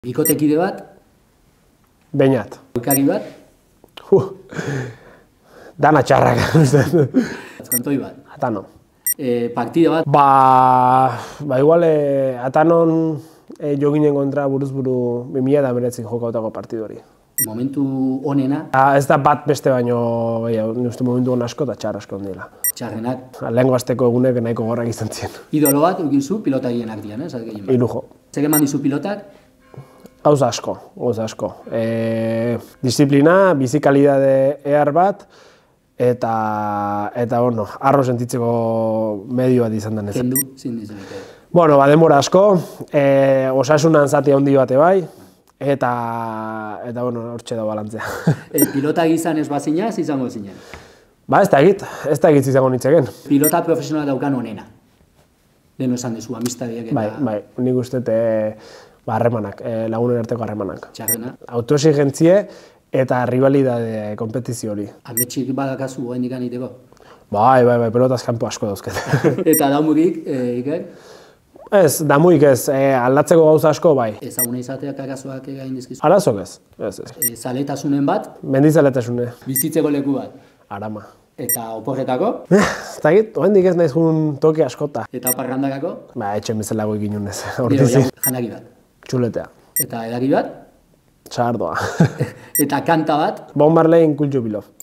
Bikotekide bat? Beñat. Elkari bat? Dana txarrak. Kantoi bat? Atano. Partide bat? Ba igual Atanon jo ginen kontra buruz-buru 2019 jokautako partidu hori. Momentu onena? Ez da bat beste baino, uste momentu on asko eta txar asko ondiela. Txarrenak? Lehengo azteko egunek nahiko gorrak izan ziren. Idolo bat ukizu pilotagienak dian, Ilujo. Zer eman dizu pilotak? Gauza asko. Disiplina, bizikalidade ehar bat, eta arro sentitzeko medio bat izan denez. Kendu, zin dizunik. Bueno, denbora asko, osasunan zati handi bate bai, eta hortxe da balantzea. Pilota izan ez bazinaz, izango zinen? Ba, ez da egit izango nitzeken. Pilota profesionala daukan onena? Lehen esan dizu, amistadiak eta... Bai, nik uste harremanak, lagunen arteko harremanak. Txarrena? Autoexigentzie eta rivalidade kompetizio hori. Ametxik badakazu goen dikan iteko? Bai, pelotaz kanpo asko dauzket. Eta damurik, Iker? Ez, damuik ez, aldatzeko gauza asko bai. Ezaguna izateak arazoak egain dizkizu? Arazok ez. Zaletasunen bat? Mendizaletasune. Bizitzeko leku bat? Arama. Eta oporretako? Ez dakit, oendik ez naizun toki askota. Eta parrandakako? Ba, etxen bezalago ikinunez. Janari bat? Txuletea. Eta edari bat? Txardoa. Eta kanta bat? Bob Marley, Cool Jubilov.